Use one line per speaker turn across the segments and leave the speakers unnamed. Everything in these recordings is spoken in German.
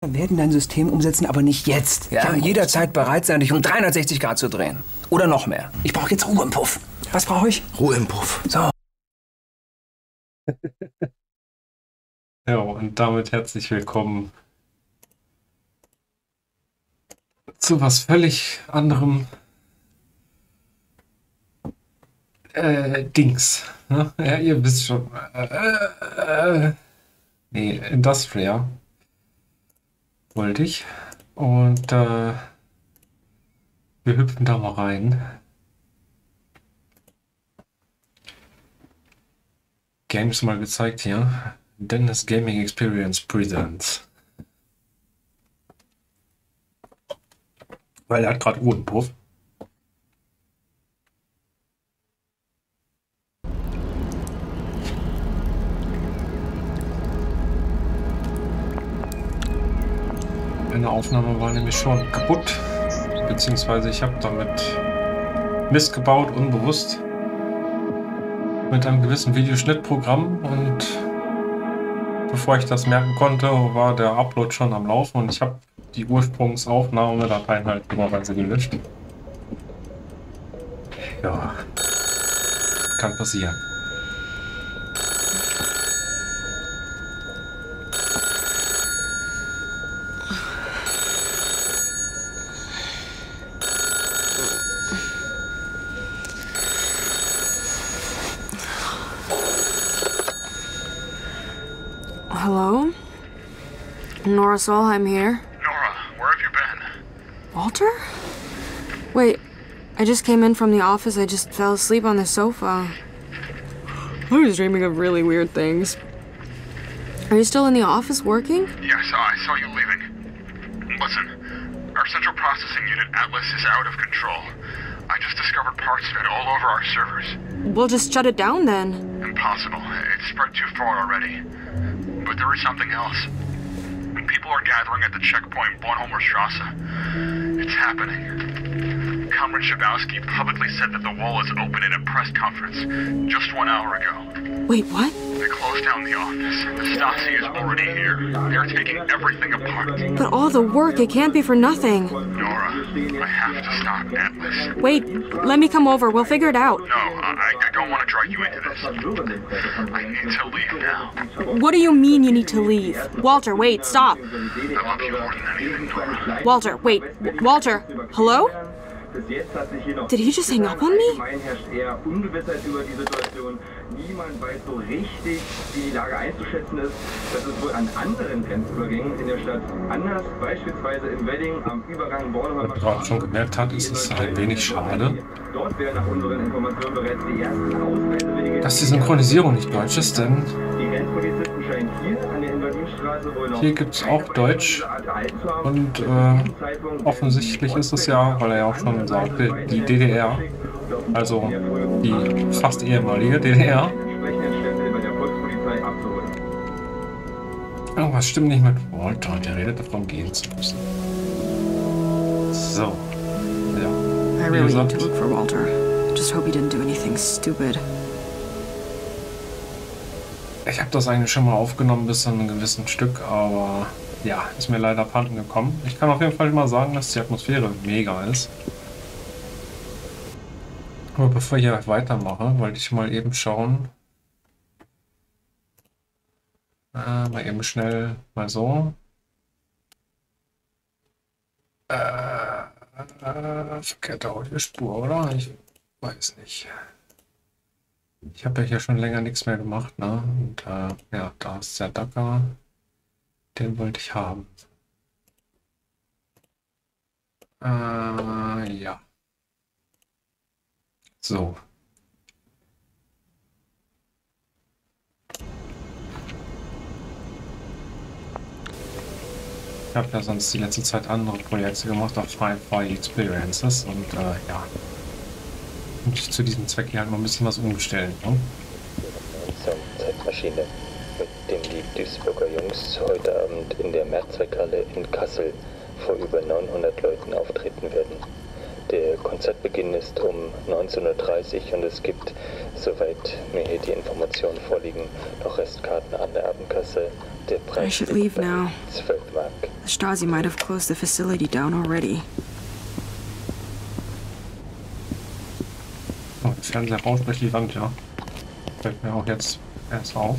Wir werden dein System umsetzen, aber nicht jetzt. Ja, jederzeit bereit sein, dich um 360 Grad zu drehen. Oder noch mehr. Ich brauche jetzt Ruhe im Puff. Was brauche ich?
Ruhe im Puff.
So.
Ja, und damit herzlich willkommen zu was völlig anderem Dings. Ne? Ja, ihr wisst schon. Nee, Industria wollte ich. Und wir hüpfen da mal rein. Games mal gezeigt hier. Dennis Gaming Experience Presents. Weil er hat gerade Ruhe im Puff. Eine Aufnahme war nämlich schon kaputt. Beziehungsweise ich habe damit Mist gebaut, unbewusst. Mit einem gewissen Videoschnittprogramm, und bevor ich das merken konnte, war der Upload schon am Laufen und ich habe die Ursprungsaufnahmedateien halt dummerweise gelöscht. Ja, kann passieren.
Hello? Nora Solheim here.
Nora, where have you been?
Walter? Wait, I just came in from the office. I just fell asleep on the sofa. I was dreaming of really weird things. Are you still in the office working?
Yes, I saw you leaving. Listen, our central processing unit, Atlas, is out of control. I just discovered parts of it all over our servers.
We'll just shut it down then.
Impossible. It's spread too far already. But there is something else. People are gathering at the checkpoint Bornholmer Strasse. It's happening. Comrade Schabowski publicly said that the wall is open in a press conference just 1 hour ago.
Wait, what?
They closed down the office. The Stasi is already here. They're taking everything apart.
But all the work, it can't be for nothing.
Nora, I have to stop Atlas.
Wait, let me come over. We'll figure it out.
No, I don't want to drag you into this. I need to leave now.
What do you mean you need to leave? Walter, wait, stop.
I love you more than anything, Nora.
Walter, wait. Walter, hello? Did he just hang up on me?
Niemand weiß so richtig, wie die Lage einzuschätzen ist, dass es wohl an anderen Grenzübergängen in der Stadt anders, beispielsweise in Wedding am Übergang Bornholmer
Wie man schon gemerkt hat, ist es ein wenig schade,
Dort wären nach unseren Informationen bereits die ersten Ausreisewillige.
dass die Synchronisierung nicht deutsch ist, denn
Die Grenzpolizisten scheinen hier an der Invalidstraße wohl noch
hier gibt es auch Deutsch. Und offensichtlich ist es ja, weil er ja auch schon sagte, die DDR, also die fast ehemalige DDR. Irgendwas stimmt nicht mit Walter, der redet davon, gehen zu müssen. So. Ja.
I really need to look for Walter. Just hope he didn't do anything stupid.
Ich habe das eigentlich schon mal aufgenommen bis zu einem gewissen Stück, aber ja, ist mir leider abhanden gekommen. Ich kann auf jeden Fall mal sagen, dass die Atmosphäre mega ist. Aber bevor ich hier weitermache, wollte ich mal eben schauen. Mal eben schnell mal so. Verkehrte Audiospur, oder? Ich weiß nicht. Ich habe ja hier schon länger nichts mehr gemacht, ne? Und ja, da ist der Dacker. Den wollte ich haben. Ja. So. Ich habe ja sonst die letzte Zeit andere Projekte gemacht auf Firefly Experiences und ja. Und zu diesem Zweck hier halt mal ein bisschen was umstellen. Ne?
Zeitmaschine, mit dem die Duisburger Jungs heute Abend in der Mehrzweckhalle in Kassel vor über 900 Leuten auftreten werden. Der Konzertbeginn ist um 19:30 Uhr und es gibt, soweit mir hier die Informationen vorliegen, noch Restkarten an der Abendkasse. Der Preis ist 12 Mark.
The Stasi might have closed the facility down already.
Oh, der Fernseher rauscht durch die Wand, ja. Fällt mir auch jetzt erst auf.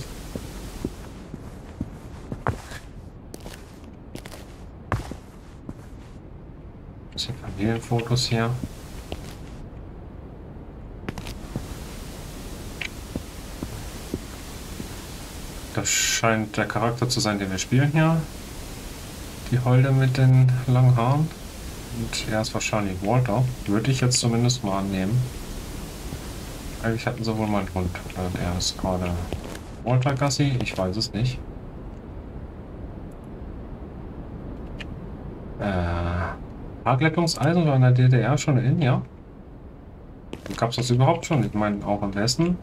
Bisschen Familienfotos hier. Das scheint der Charakter zu sein, den wir spielen hier. Die Holde mit den langen Haaren. Und er ist wahrscheinlich Walter. Würde ich jetzt zumindest mal annehmen. Eigentlich hatten sie wohl mal einen Hund. Und er ist gerade Walter Gassi. Ich weiß es nicht. Parkleitungseisen war in der DDR schon in, ja? Gab es das überhaupt schon? Ich meine, auch im Westen.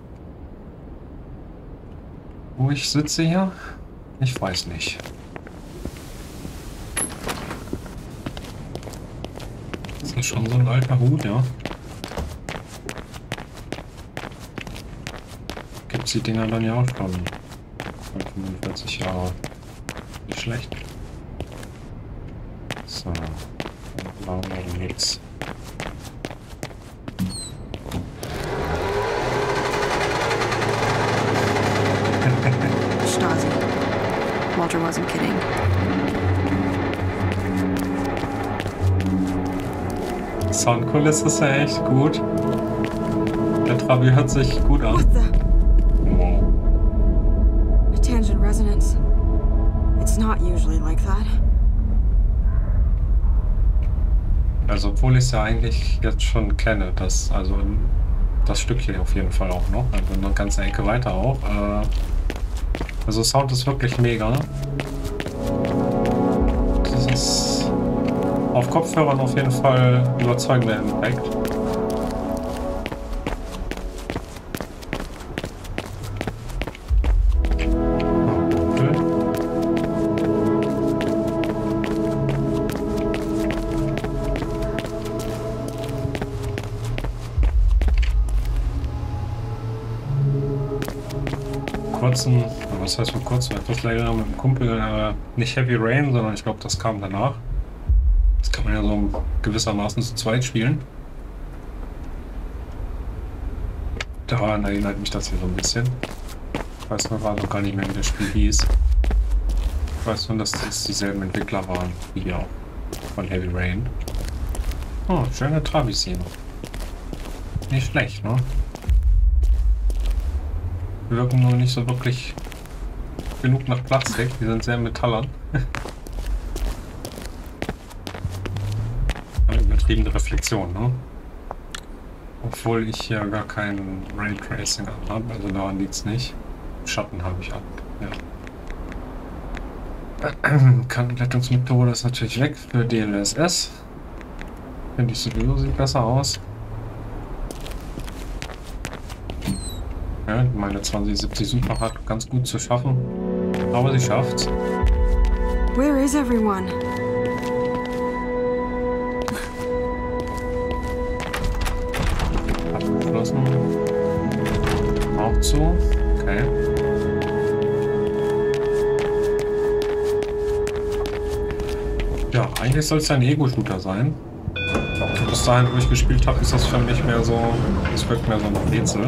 Wo ich sitze hier? Ich weiß nicht. Das ist schon so ein alter Hut, ja. Gibt es die Dinger dann ja auch schon 45 Jahre. Nicht schlecht. So. Dann machen wir nichts.
Stasi. Walter wasn't kidding.
Soundkulisse ist ja echt gut. Der Trabi hört sich gut an.
What the?
Wow.
A tangent resonance. It's not usually like that.
Also obwohl ich es ja eigentlich jetzt schon kenne, das Stück hier auf jeden Fall auch noch, also eine ganze Ecke weiter auch. Also Sound ist wirklich mega. Das ist auf Kopfhörern auf jeden Fall überzeugender Impact. Was heißt vor kurzem, etwas länger mit dem Kumpel, nicht Heavy Rain, sondern ich glaube, das kam danach. Das kann man ja so gewissermaßen zu zweit spielen. Daran erinnert mich das hier so ein bisschen. Ich weiß nur gerade noch gar nicht mehr, wie das Spiel hieß. Ich weiß nur, dass das dieselben Entwickler waren, wie hier auch von Heavy Rain. Oh, schöne Travis hier. Nicht schlecht, ne? Wir wirken nur nicht so wirklich genug nach Plastik, die sind sehr metallern. Übertriebene Reflexion, ne? Obwohl ich ja gar kein Raytracing habe, also daran liegt es nicht. Schatten habe ich ab, ja. Kantenleitungsmethode ist natürlich weg für DLSS. Finde ich sowieso, sieht besser aus. Ja, meine 2070 Super hat ganz gut zu schaffen, aber sie schafft's.
Where is everyone?
Abgeschlossen. Auch zu. Okay. Ja, eigentlich soll es ja ein Ego-Shooter sein. Bis dahin, wo ich gespielt habe, ist das für mich mehr so, es wirkt mehr so ein Rätsel.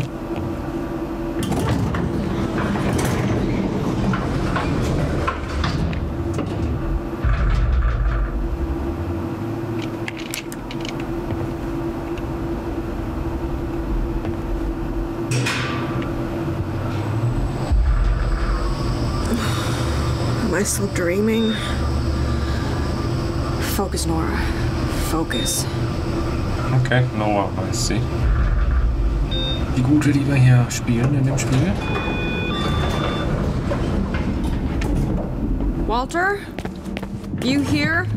Am I still dreaming? Focus, Nora. Focus.
Okay, Nora heißt sie. Die gute, die wir hier spielen in dem Spiel.
Walter? You here?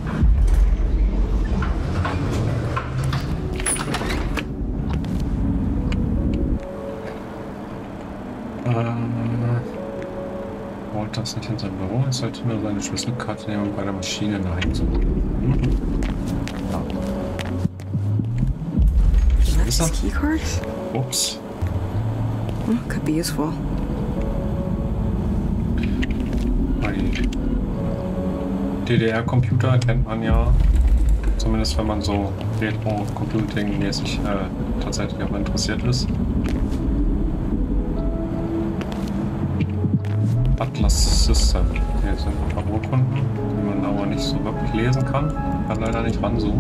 Walter ist nicht in seinem Büro, er sollte nur seine Schlüsselkarte nehmen und bei der Maschine nachzusuchen. Ja. Ist er?
Key card?
Ups.
Well, could be useful.
DDR-Computer kennt man ja. Zumindest wenn man so Retro-Computing-mäßig tatsächlich auch interessiert ist. Atlas System. Hier sind ein paar Urkunden, die man aber nicht so wirklich lesen kann. Kann leider nicht ranzoomen.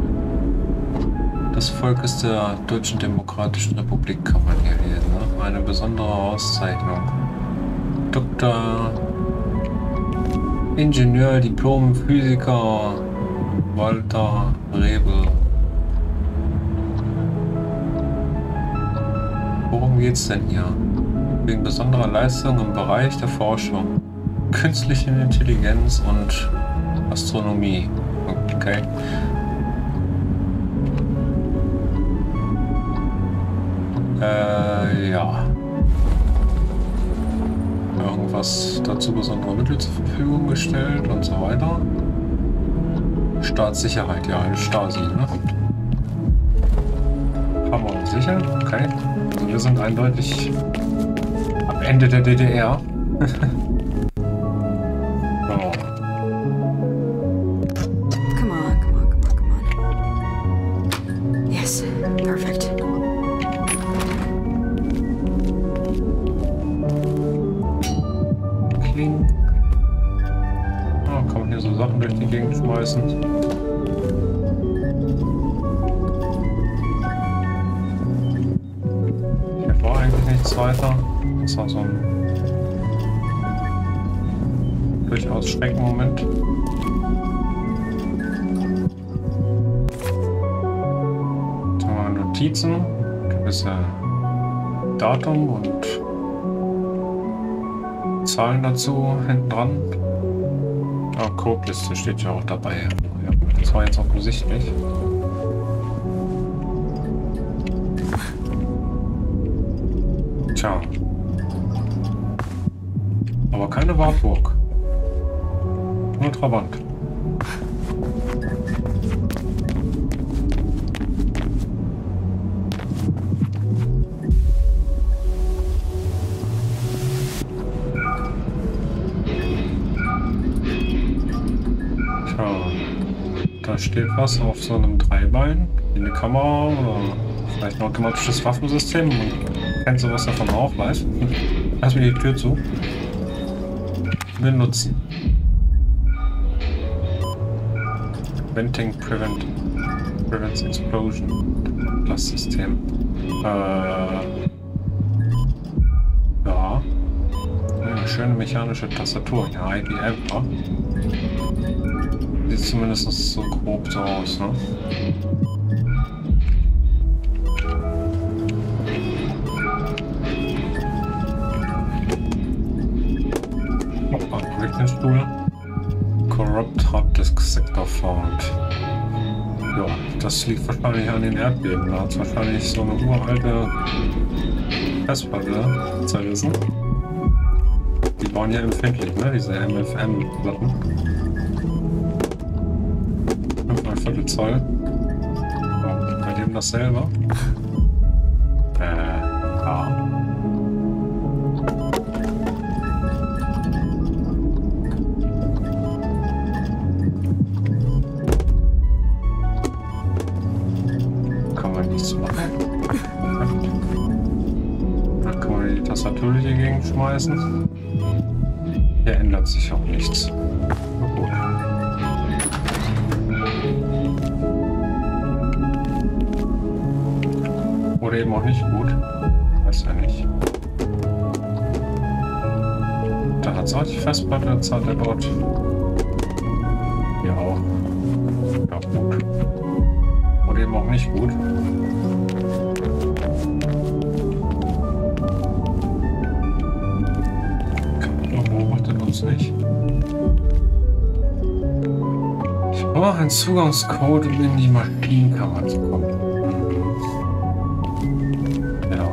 Das Volk ist der Deutschen Demokratischen Republik, kann man hier lesen. Ne? Eine besondere Auszeichnung. Dr. Ingenieur, Diplom, Physiker Walter Rebel. Worum geht's denn hier? Wegen besonderer Leistungen im Bereich der Forschung, künstliche Intelligenz und Astronomie. Okay. Ja. Irgendwas dazu besondere Mittel zur Verfügung gestellt und so weiter. Staatssicherheit, ja, eine Stasi, ne? Hammer und sicher, okay. Also wir sind eindeutig am Ende der DDR. Oh.
Come on, come on, come on, come on. Yes, perfect.
Kling. Oh, kann man hier so Sachen durch die Gegend schmeißen. Hier war eigentlich nichts weiter. Das war so ein durchaus Schreckmoment. Jetzt haben wir Notizen, gewisse Datum und Zahlen dazu hinten dran. Ja, Codeliste steht ja auch dabei. Ja, das war jetzt offensichtlich. Tja. Aber keine Wartburg. Nur Trabant. Tja. Da steht was auf so einem Dreibein. Eine Kamera oder vielleicht ein automatisches Waffensystem. Man kennt sowas davon auch, weiß. Lass mir die Tür zu. Benutzen. Venting prevents explosion. Das System. Ja. Eine schöne mechanische Tastatur. Ja, IBM. Sieht zumindest so grob so aus, ne? Stuhl. Corrupt Hard Disk Sector found. Ja, das liegt wahrscheinlich an den Erdbeben. Da hat es wahrscheinlich so eine uralte Festplatte zerrissen. Die waren ja empfindlich, ne? Diese MFM-Platten. 5,25 Zoll. Oh, bei dem dasselbe. Ja. Dann kann man die Tastatur durch die Gegend schmeißen. Hier ändert sich auch nichts. Gut. Oder eben auch nicht gut. Weiß ja nicht. Da hat es auch die Festplatte, das hat er dort. Hier auch. Ja, gut. Oder eben auch nicht gut. Beobachtet uns nicht. Ich brauche einen Zugangscode, um in die Maschinenkammer zu kommen. Ja.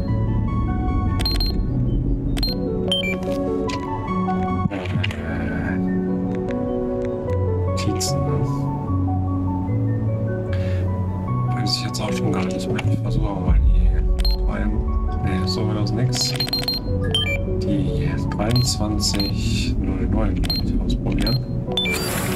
Notizen. Weiß ich jetzt auch schon gar nicht mehr. Ich versuche mal die rein. Ne, so wird das nix. Die 2309 ausprobieren.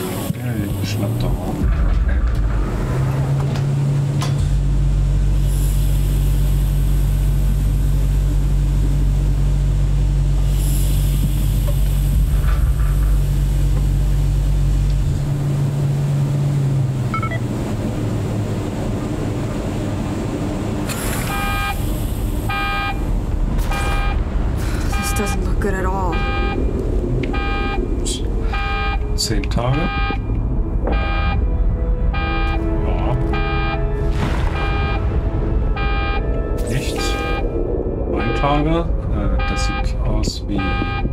10 Tage. Ja. Nichts. 9 Tage. Das sieht aus wie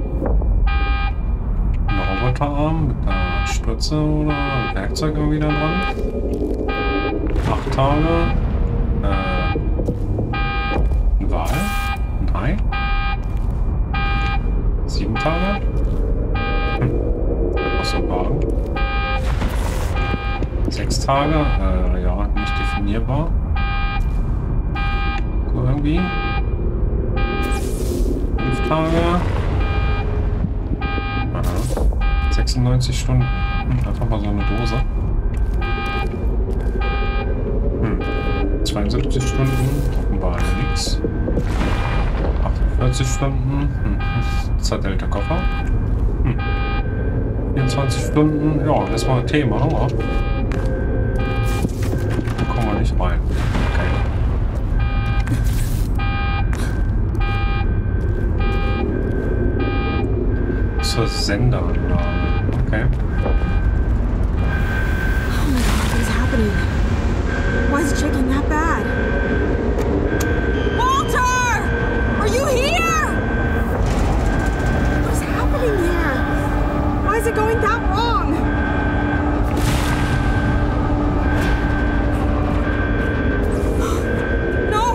ein Roboterarm mit einer Spritze oder ein Werkzeug irgendwie da dran. 8 Tage. Ein Wal. Ein Hai. 7 Tage. Was so ein Wagen. 6 Tage. Ja, nicht definierbar. So irgendwie. 5 Tage. Aha. 96 Stunden. Einfach mal so eine Dose. 72 Stunden. Offenbar nichts. 48 Stunden. Zerdelter Koffer. 24 Stunden. Ja, erstmal ein Thema. Da kommen wir nicht rein. Okay. Zur Senderanlage. Okay.
Oh my god, what is happening? Why is it shaking that bad? Walter! Are you here? What is happening here? Why is it going that wrong? No!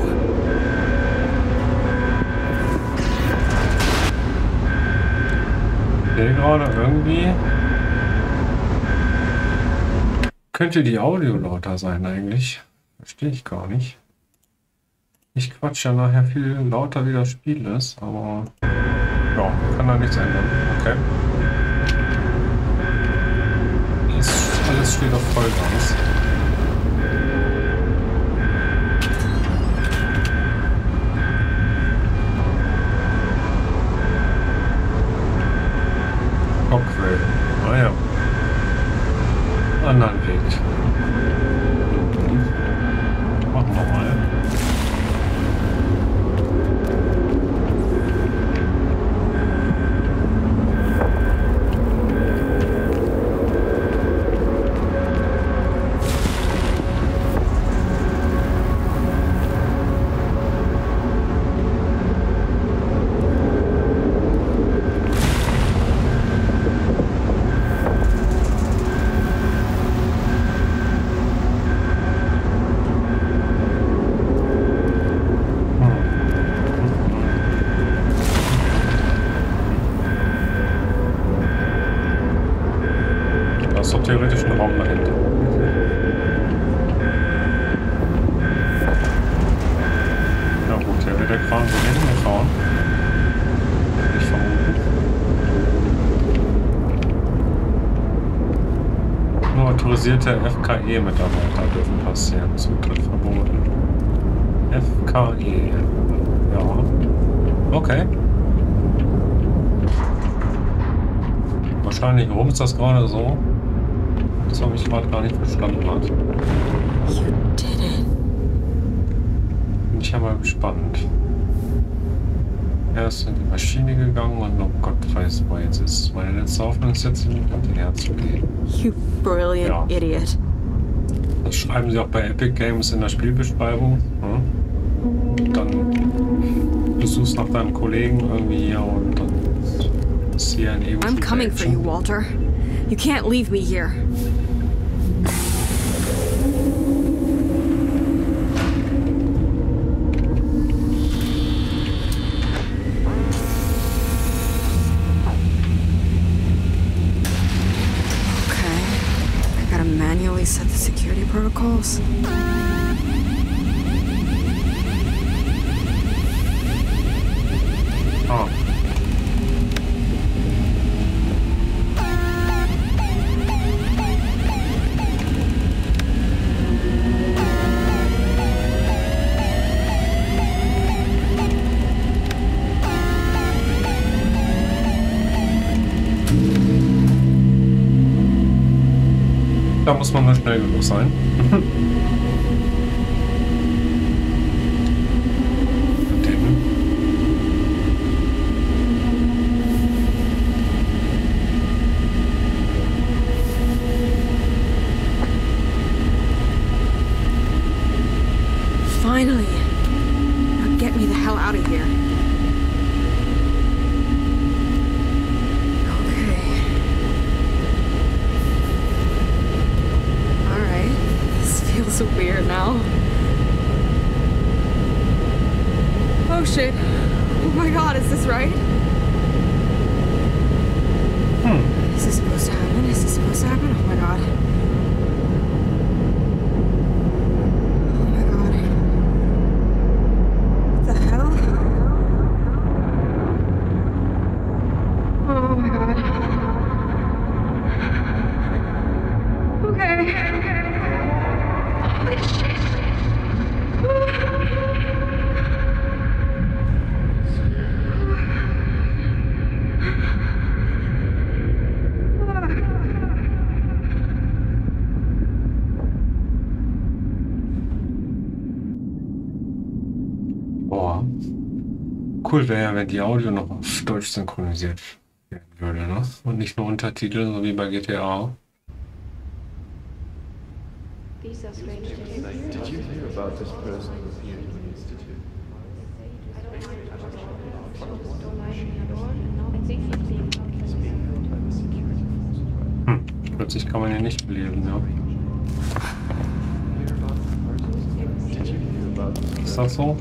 Der gerade irgendwie. Könnte die Audio lauter sein eigentlich? Verstehe ich gar nicht. Ich quatsche ja nachher viel lauter wie das Spiel ist, aber ja, kann da nichts ändern. Okay. Alles steht auf Vollgas. Cockrell. Ah ja. Anderen Weg. Machen wir mal. Theoretisch ein Raum dahinter. Ja gut, hier wird der Kran so hingefahren. Ich vermute. Nur autorisierte FKE-Mitarbeiter dürfen passieren. Zutritt verboten. FKE. Ja. Okay. Wahrscheinlich, warum ist das gerade so? Das habe ich gerade gar nicht verstanden hat.
You did it.
Bin ich ja mal gespannt. Er ist in die Maschine gegangen und oh Gott weiß, wo jetzt ist. Meine letzte Hoffnung ist jetzt hinterher zu gehen.
You brilliant idiot.
Das schreiben sie auch bei Epic Games in der Spielbeschreibung. Dann besuchst nach deinem Kollegen irgendwie hier und dann ist hier ein Ego.
I'm coming for you, Walter. You can't leave me here. Okay. I gotta manually set the security protocols.
Oh. Da muss man nur schnell genug sein.
shit. Oh my god, is this right? Is this supposed to happen? Is this supposed to happen? Oh my god. Oh my god. What the hell? Oh my god. Okay. Holy shit.
Boah. Cool wäre ja, wenn die Audio noch auf Deutsch synchronisiert werden würde, ne? Und nicht nur Untertitel, so wie bei GTA.
These are strange days.
Did you hear about this person who appeared in the Institute?
Plötzlich kann man ihn nicht belesen, ja.
Did you hear about this
Ist das so?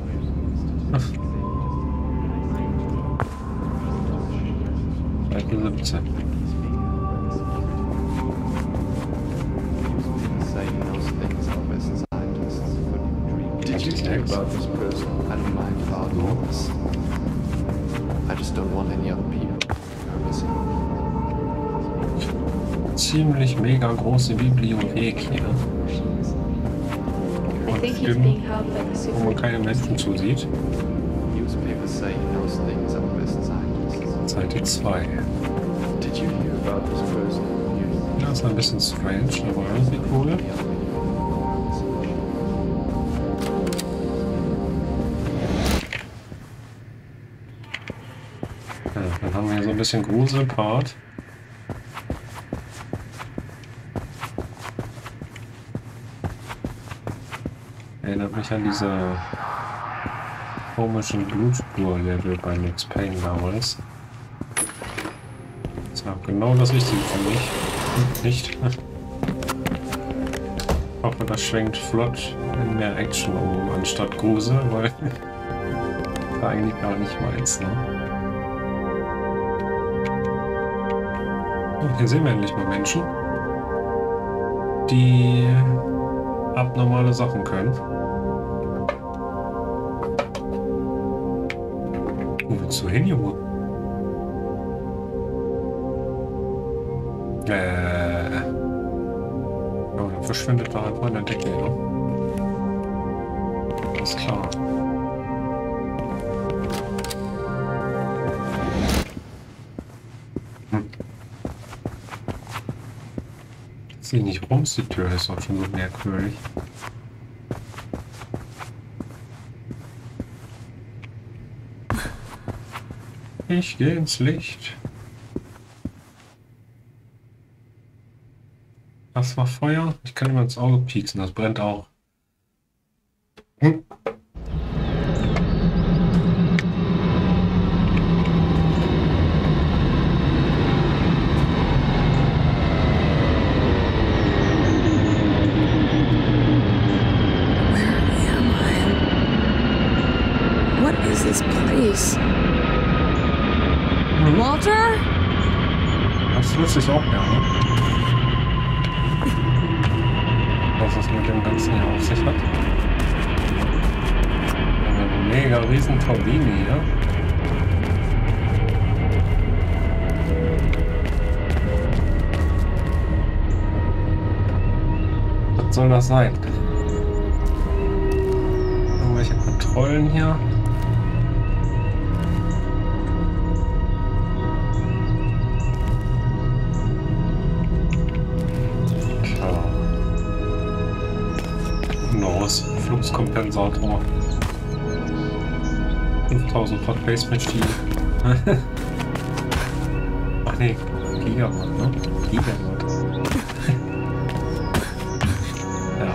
Seite 17.
saying those things our best scientists couldn't dream? Did you hear about this person? I don't mind about this. I just don't want any other people missing.
Ziemlich mega große Bibliothek hier.
I think he's being held by the
Wo man
super.
keine Menschen zusieht.
Newspapers saying those things our best scientists.
Seite 2.
Did you hear about this person?
Ja, ist ein bisschen strange, aber irgendwie cool. Ja, dann haben wir hier so ein bisschen Gruselpart. Erinnert mich an diese komischen Blutspur-Level bei Max Payne damals. Das war genau das Richtige für mich. Nicht. Ich hoffe, das schwenkt flott in mehr Action um, anstatt Grusel, weil das war eigentlich gar nicht meins, ne? Und hier sehen wir endlich mal Menschen, die abnormale Sachen können. Wo willst du hin, Junge? Oh, dann verschwindet da einfach in der Decke, ja. Alles klar. Zieh nicht rum, die Tür ist auch schon so merkwürdig. Ich gehe ins Licht. Das war Feuer. Ich kann immer ins Auge pieksen, das brennt auch.
What is this place? Walter?
Das wüsste ich auch gerne. Was es mit dem Ganzen hier auf sich hat. Eine mega riesen Turbine hier. Was soll das sein? Irgendwelche Kontrollen hier. Fluxkompensator. 5000 Watt Basement-Stiel. Ach nee, Gigawatt, ne? Gigawatt. Ja.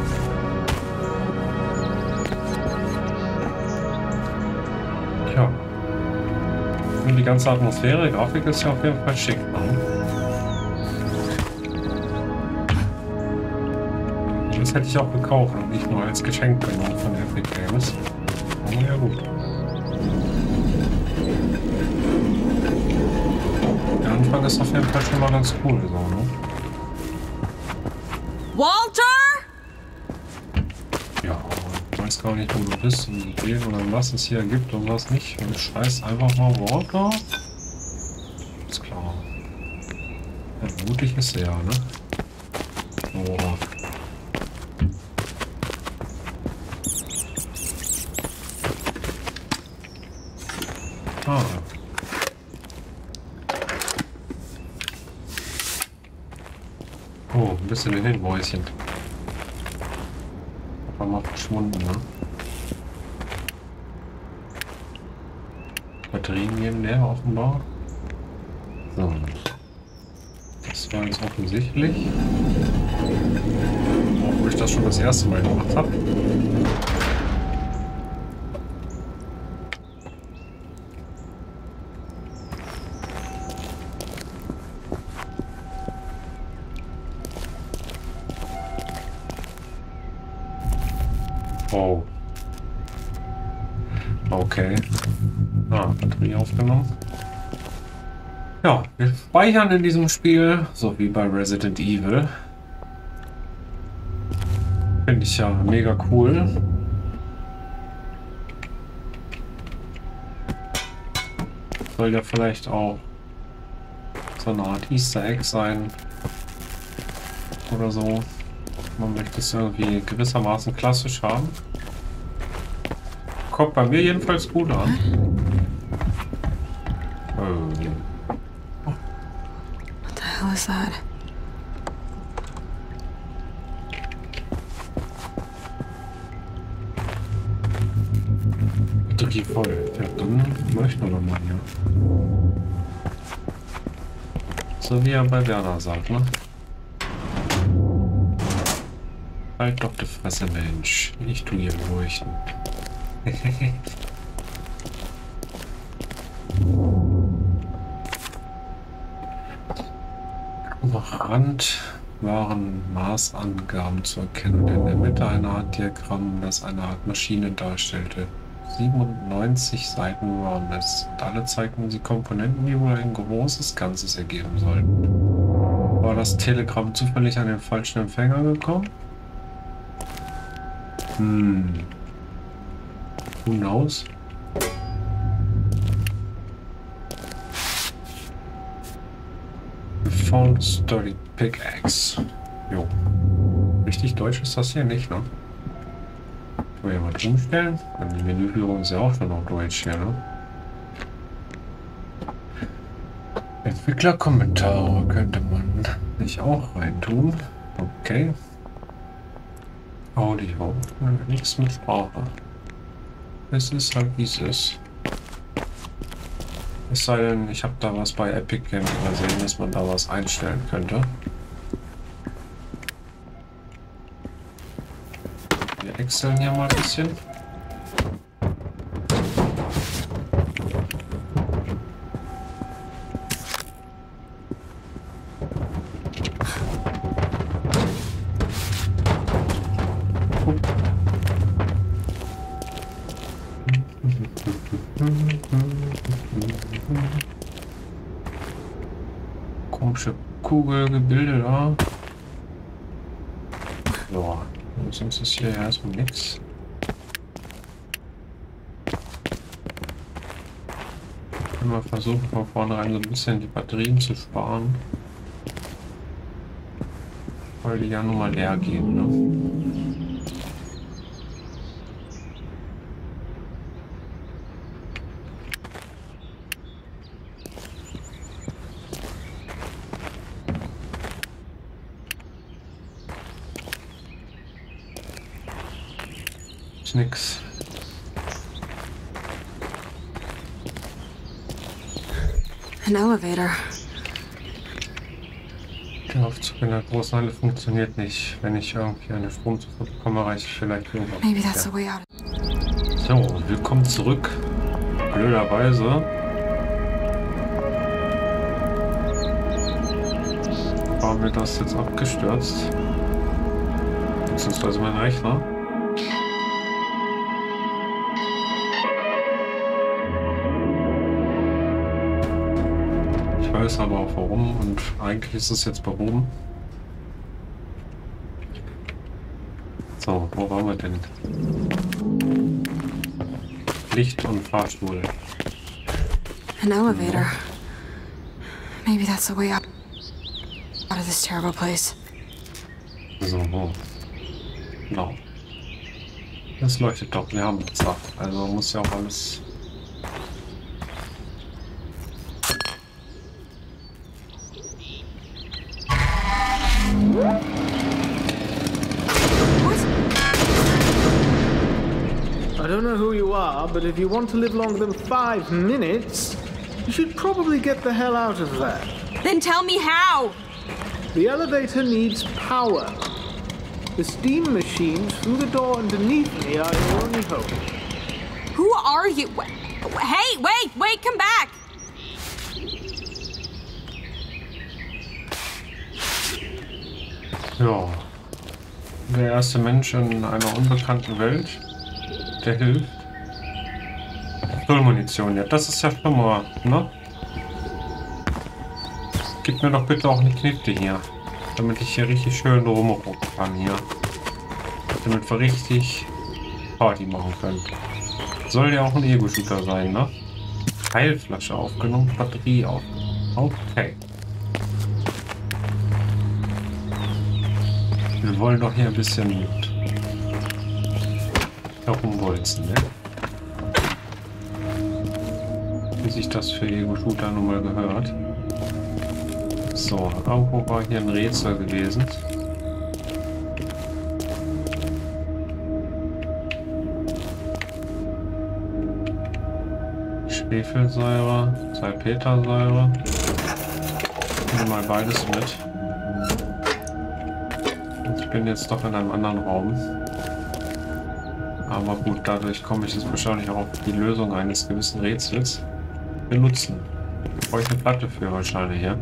Tja. Und die ganze Atmosphäre, Grafik ist ja auf jeden Fall schick, ne? Das hätte ich auch gekauft und nicht nur als Geschenk genommen von Epic Games. Aber ja gut. Anfang ist auf jeden Fall schon mal ganz cool, so, ne?
Walter?
Ja, ich weiß gar nicht, wo du bist und wen oder was es hier gibt und was nicht. Und scheiß einfach mal Walter. Ist klar. Ja, mutig ist er, ne? Oh. Ah. Oh, ein bisschen in den Mäuschen. War mal verschwunden, ne? Batterien gehen leer offenbar. So. Das war jetzt offensichtlich. Obwohl ich das schon das erste Mal gemacht habe. Oh. Okay. Ah, Batterie aufgenommen. Ja, wir speichern in diesem Spiel, so wie bei Resident Evil. Finde ich ja mega cool. Soll ja vielleicht auch so eine Art Easter Egg sein. Oder so. Man möchte es irgendwie gewissermaßen klassisch haben. Kommt bei mir jedenfalls gut an.
What the hell is that?
Batterie voll. Ja, dann möchten wir doch mal hier. So wie er bei Werner sagt, ne? Halt doch die Fresse, Mensch. Ich tu hier leuchten. Am Rand waren Maßangaben zu erkennen. In der Mitte eine Art Diagramm, das eine Art Maschine darstellte. 97 Seiten waren es. Und alle zeigten sie Komponenten, die wohl ein großes Ganzes ergeben sollten. War das Telegramm zufällig an den falschen Empfänger gekommen? Who knows? Found Sturdy Pickaxe. Jo. Richtig deutsch ist das hier nicht, ne? Kann man ja mal umstellen? Die Menüführung ist ja auch schon auf Deutsch hier, ne? Entwicklerkommentare könnte man sich auch reintun. Okay. Audio. Nichts mit Sprache. Es ist halt wie es ist. Es sei denn, ich habe da was bei Epic Games gesehen, dass man da was einstellen könnte. Wir wechseln hier mal ein bisschen. Komische Kugelgebilde da. Ja, sonst ist hier erstmal nichts. Immer versuchen von vornherein so ein bisschen die Batterien zu sparen. Weil die ja nun mal leer gehen, ne? Nix.
An elevator.
Der Aufzug in der großen Halle funktioniert nicht. Wenn ich irgendwie eine Stromzufuhr bekomme, reiche ich vielleicht irgendwas.
Maybe that's the way out.
So, willkommen zurück. Blöderweise. War mir das jetzt abgestürzt. Beziehungsweise mein Rechner. Ich weiß aber auch warum und eigentlich ist es jetzt behoben. So, wo waren wir denn? Licht und Fahrstuhl.
An elevator. Maybe that's the way up out of this terrible place.
So, genau. Das leuchtet doch, wir haben es gesagt. Also muss ja auch alles...
I don't know who you are, but if you want to live longer than 5 minutes, you should probably get the hell out of there.
Then tell me how!
The elevator needs power. The steam machines through the door underneath me are your only hope.
Who are you? Hey, wait, come back!
Ja. Der erste Mensch in einer unbekannten Welt, der hilft. Munition, ja, das ist ja schon mal, ne? Gib mir doch bitte auch eine Knete hier, damit ich hier richtig schön rumrucken kann hier. Damit wir richtig Party machen können. Soll ja auch ein Ego-Shooter sein, ne? Heilflasche aufgenommen, Batterie auf. Okay. Wir wollen doch hier ein bisschen herumbolzen, ne? Wie sich das für Ego-Shooter nun mal gehört. So, irgendwo war hier ein Rätsel gewesen. Schwefelsäure, Salpetersäure. Nehmen mal beides mit. Ich bin jetzt doch in einem anderen Raum. Aber gut, dadurch komme ich jetzt wahrscheinlich auch auf die Lösung eines gewissen Rätsels benutzen. Da brauche ich eine Platte für wahrscheinlich, ja.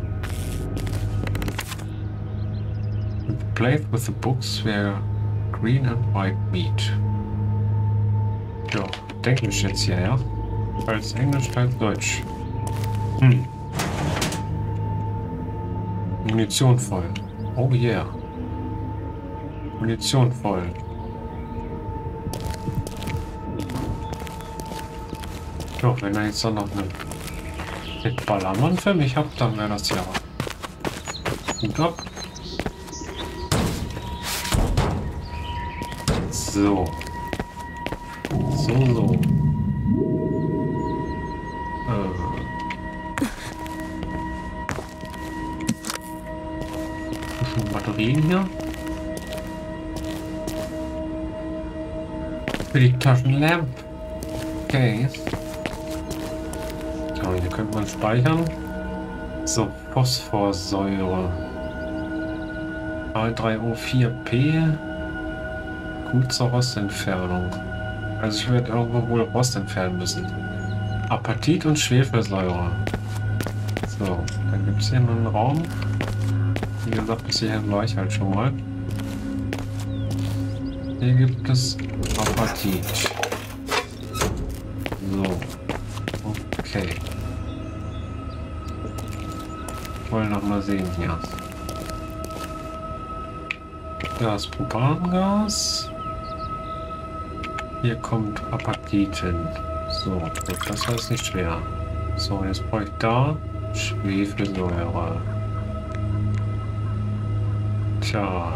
Played with the books where green and white meet. Ja, Englisch jetzt hier, ja. Als Englisch, als Deutsch. Munition voll. Oh yeah. Munition voll. Doch, wenn er jetzt dann noch einen Ballermann für mich habt, dann wäre das ja gut ab. So. So. Batterien hier. Für die Taschenlampe. Okay. So, hier könnte man speichern. So, Phosphorsäure. A3O4P. Gut zur Rostentfernung. Also ich werde irgendwo wohl Rost entfernen müssen. Apatit und Schwefelsäure. So, dann gibt es hier noch einen Raum. Wie gesagt, bis hierhin war ich halt schon mal. Hier gibt es Apatit. So. Okay. Wollen noch mal sehen hier. Das Propangas. Hier kommt Apatit hin. So, gut, das heißt nicht schwer. So, jetzt brauche ich da Schwefelsäure. Tja.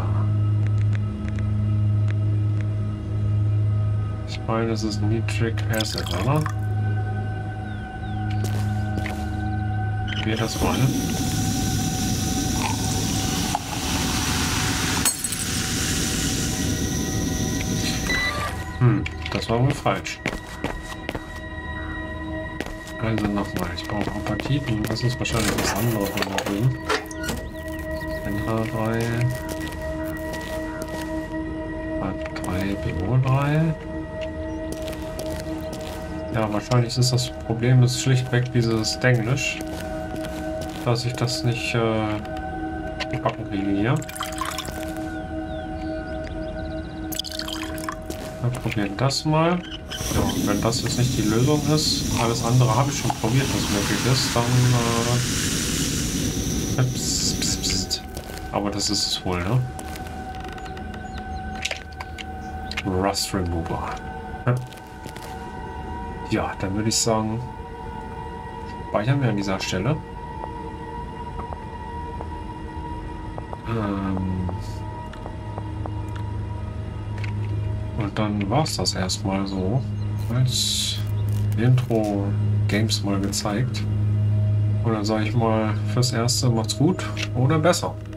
Ich meine, es ist Nitric Acid, oder? Wie das wollen. Das war wohl falsch. Also nochmal, ich brauche Apatit und das ist wahrscheinlich was anderes da drin. NH3 A3 BO3. Ja, wahrscheinlich ist das Problem ist schlichtweg dieses Englisch, dass ich das nicht gebacken kriege hier. Wir probieren das mal. Ja, und wenn das jetzt nicht die Lösung ist, alles andere habe ich schon probiert, was möglich ist, dann Psst, psst, psst. Aber das ist es wohl, ne? Rust Remover. Ja, dann würde ich sagen, speichern wir an dieser Stelle. Und dann war es das erstmal so. Als Intro Games mal gezeigt. Und dann sage ich mal, fürs Erste macht's gut oder besser.